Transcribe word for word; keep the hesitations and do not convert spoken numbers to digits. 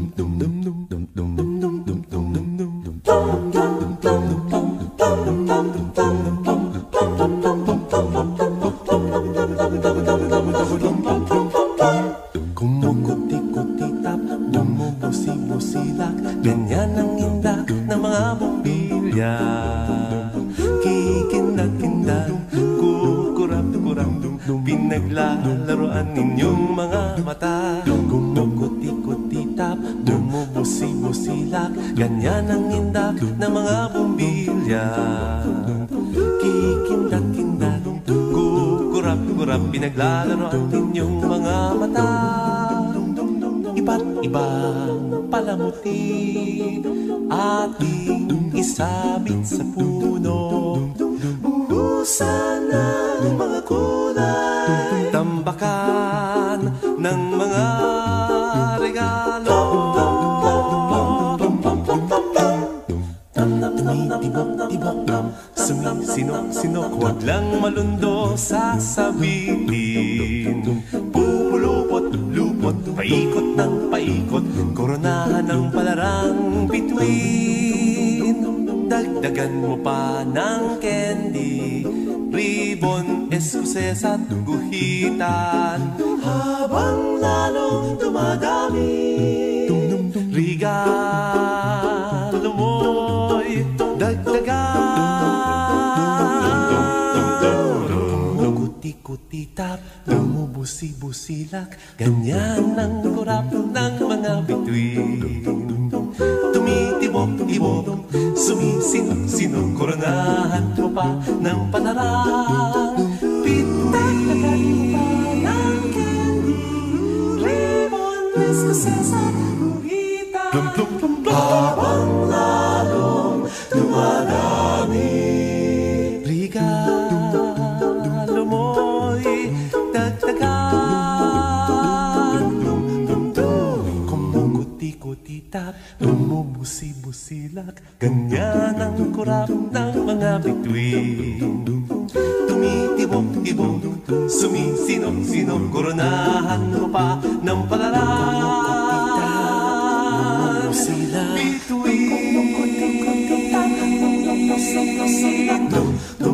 Kumukuti-kutitap, bumubusi-busilak, ganyan ang indak ng mga bumbilya. Kikindag-kindag, kukurap-kurap, pinaglalaroan ninyong mga mata. Kumukuti-kutitap, bumubusi-busilak, ganyan ang indak ng mga bumbilya. Kikindag-kindag, kurap-kurap, pinaglalaroan ninyong mga mata. Iba't ibang palamuti ating isabit sa puno. Buhusan ng mga kulay, tambakan ng mga regalo. Tumitibok-tibok, sumisinok-sinok, huwag lang malundo sasabihin. Pupulupot-lupot, paikot ng paikot, koronahan ng palarang bituin. Dagdagan mo pa ng candy, ribbon, eskuses at guhitan. Habang lalong dumadami, regalo mo'y dagdagan. Kumukuti-kutitap, bumubusi-busilak, ganyan ang kurap ng mga bituin. Tumitibok-tibok, sumisinok-sinok, koronahan mo pa ng palarang bituin. Ng candy, ribbon, eskuses at guhitan. Habang lalong dumadami, regalo mo'y dagdagan. Kumukuti-kutitap, bumubusi-busilak, ganyan ang kurap ng mga bituin. Tumitibok-tibok, sumisinok-sinok, koronahan mo pa ng palarang bituin.